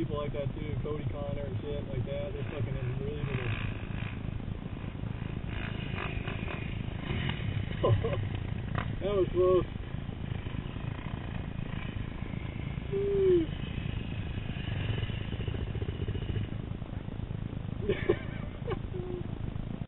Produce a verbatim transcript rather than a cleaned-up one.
people like that too, Cody Connor and shit like that. They're fucking in really little. That was close. Woo.